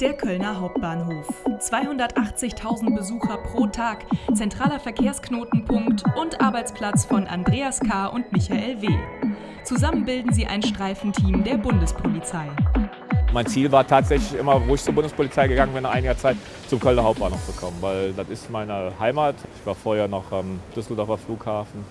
Der Kölner Hauptbahnhof. 280.000 Besucher pro Tag, zentraler Verkehrsknotenpunkt und Arbeitsplatz von Andreas K. und Michael W. Zusammen bilden sie ein Streifenteam der Bundespolizei. Mein Ziel war tatsächlich immer, wo ich zur Bundespolizei gegangen bin, nach einiger Zeit zum Kölner Hauptbahnhof zu kommen, weil das ist meine Heimat. Ich war vorher noch am Düsseldorfer Flughafen.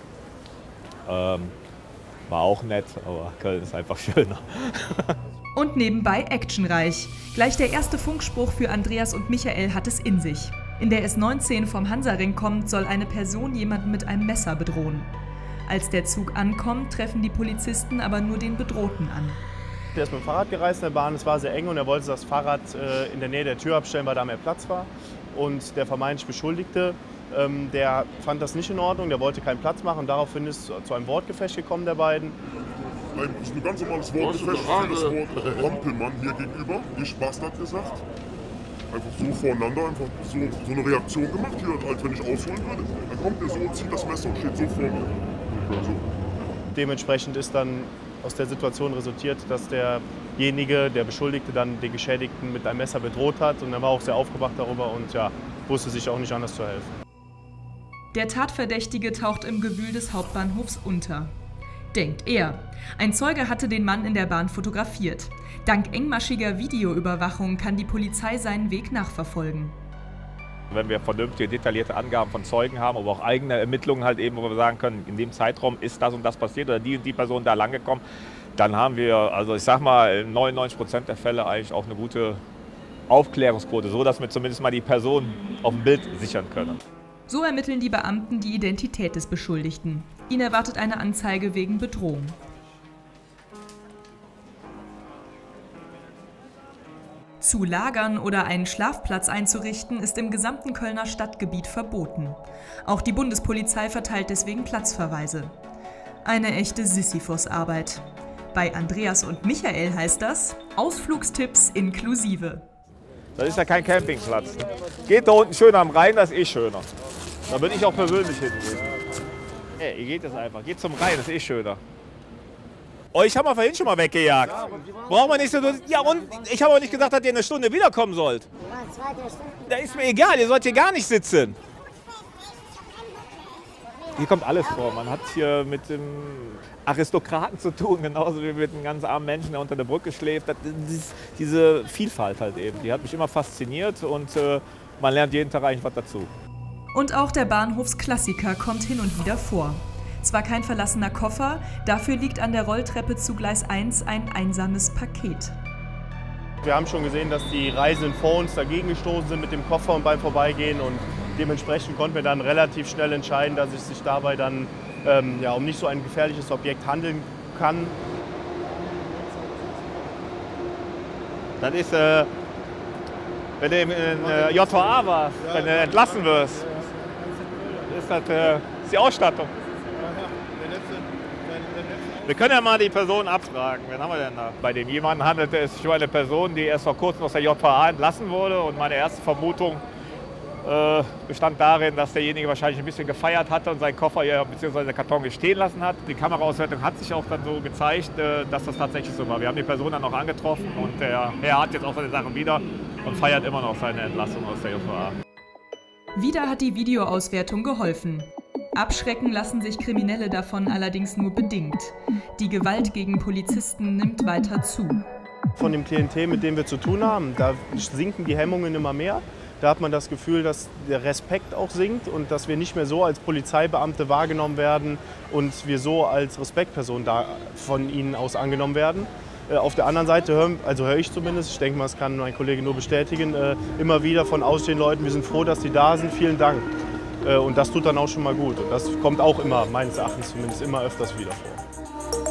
War auch nett, aber Köln ist einfach schöner. Und nebenbei actionreich. Gleich der erste Funkspruch für Andreas und Michael hat es in sich. In der S19 vom Hansaring kommt, soll eine Person jemanden mit einem Messer bedrohen. Als der Zug ankommt, treffen die Polizisten aber nur den Bedrohten an. Der ist mit dem Fahrrad gereist in der Bahn, es war sehr eng und er wollte das Fahrrad in der Nähe der Tür abstellen, weil da mehr Platz war. Und der vermeintlich Beschuldigte, der fand das nicht in Ordnung, der wollte keinen Platz machen. Daraufhin ist es zu einem Wortgefecht gekommen der beiden. Das ist ein ganz normales Wortgefecht für das Wort Hampelmann hier gegenüber. Nicht Bastard gesagt. Einfach so voreinander, einfach so eine Reaktion gemacht hier, als wenn ich ausholen würde. Dann kommt er so und zieht das Messer und steht so vor mir. So. Dementsprechend ist dann aus der Situation resultiert, dass derjenige, der Beschuldigte, dann den Geschädigten mit einem Messer bedroht hat. Und er war auch sehr aufgebracht darüber und ja, wusste sich auch nicht anders zu helfen. Der Tatverdächtige taucht im Gewühl des Hauptbahnhofs unter. Denkt er. Ein Zeuge hatte den Mann in der Bahn fotografiert. Dank engmaschiger Videoüberwachung kann die Polizei seinen Weg nachverfolgen. Wenn wir vernünftige, detaillierte Angaben von Zeugen haben, aber auch eigene Ermittlungen halt eben, wo wir sagen können, in dem Zeitraum ist das und das passiert oder die und die Person da lang gekommen, dann haben wir, also ich sag mal, in 99% der Fälle eigentlich auch eine gute Aufklärungsquote, so dass wir zumindest mal die Person auf dem Bild sichern können. So ermitteln die Beamten die Identität des Beschuldigten. Ihn erwartet eine Anzeige wegen Bedrohung. Zu lagern oder einen Schlafplatz einzurichten, ist im gesamten Kölner Stadtgebiet verboten. Auch die Bundespolizei verteilt deswegen Platzverweise. Eine echte Sisyphos-Arbeit. Bei Andreas und Michael heißt das Ausflugstipps inklusive. Das ist ja kein Campingplatz. Geht da unten schön am Rhein, das ist eh schöner. Da würde ich auch persönlich hingehen. Hey, ihr geht es einfach. Geht zum Rhein, das ist eh schöner. Euch haben wir vorhin schon mal weggejagt. Braucht man nicht so. Ja, und ich habe auch nicht gesagt, dass ihr eine Stunde wiederkommen sollt. Da ist mir egal, ihr sollt hier gar nicht sitzen. Hier kommt alles vor. Man hat hier mit dem Aristokraten zu tun, genauso wie mit einem ganz armen Menschen, der unter der Brücke schläft. Diese Vielfalt halt eben, die hat mich immer fasziniert und man lernt jeden Tag eigentlich was dazu. Und auch der Bahnhofsklassiker kommt hin und wieder vor. Zwar kein verlassener Koffer, dafür liegt an der Rolltreppe zu Gleis 1 ein einsames Paket. Wir haben schon gesehen, dass die Reisenden vor uns dagegen gestoßen sind mit dem Koffer und beim Vorbeigehen und dementsprechend konnten wir dann relativ schnell entscheiden, dass es sich dabei dann um nicht so ein gefährliches Objekt handeln kann. Das ist, wenn du in JVA warst, wenn du entlassen wirst, ist das ist die Ausstattung. Wir können ja mal die Person abfragen. Wen haben wir denn da? Bei dem jemanden handelte es sich um eine Person, die erst vor kurzem aus der JVA entlassen wurde. Und meine erste Vermutung bestand darin, dass derjenige wahrscheinlich ein bisschen gefeiert hatte und seinen Koffer bzw. den Karton hier stehen lassen hat. Die Kameraauswertung hat sich auch dann so gezeigt, dass das tatsächlich so war. Wir haben die Person dann auch angetroffen und der Herr hat jetzt auch seine Sachen wieder und feiert immer noch seine Entlassung aus der JVA. Wieder hat die Videoauswertung geholfen. Abschrecken lassen sich Kriminelle davon allerdings nur bedingt. Die Gewalt gegen Polizisten nimmt weiter zu. Von dem Klientel, mit dem wir zu tun haben, da sinken die Hemmungen immer mehr. Da hat man das Gefühl, dass der Respekt auch sinkt und dass wir nicht mehr so als Polizeibeamte wahrgenommen werden und wir so als Respektperson da von ihnen aus angenommen werden. Auf der anderen Seite höre ich zumindest, ich denke mal, das kann mein Kollege nur bestätigen, immer wieder von ausstehenden Leuten, wir sind froh, dass die da sind, vielen Dank. Und das tut dann auch schon mal gut. Und das kommt auch immer, meines Erachtens zumindest, immer öfters wieder vor.